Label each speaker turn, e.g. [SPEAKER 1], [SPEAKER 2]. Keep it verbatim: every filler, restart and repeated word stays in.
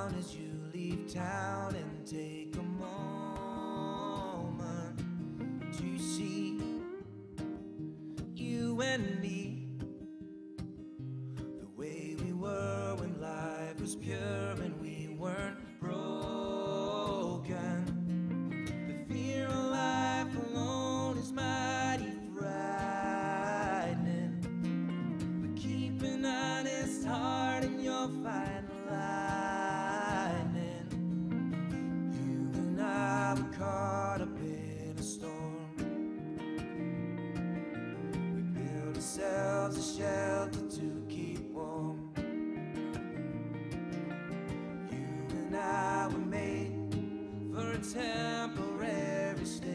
[SPEAKER 1] down as you leave town and take a moment to see you and me the way we were when life was pure and we weren't broken. The fear of life alone is mighty frightening, but keep an honest heart and you'll find lightning. You and I were caught up in a storm. We built ourselves a shelter to keep warm. You and I were made for a temporary stay.